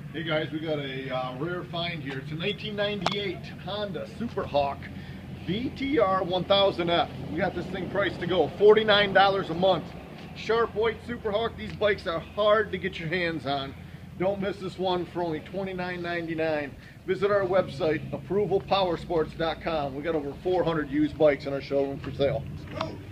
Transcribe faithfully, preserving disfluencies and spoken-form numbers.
Hey guys, we got a uh, rare find here. It's a nineteen ninety-eight Honda Super Hawk V T R one thousand F. We got this thing priced to go forty-nine dollars a month. Sharp white Super Hawk. These bikes are hard to get your hands on. Don't miss this one for only twenty-nine ninety-nine. Visit our website, approval power sports dot com. We got over four hundred used bikes in our showroom for sale.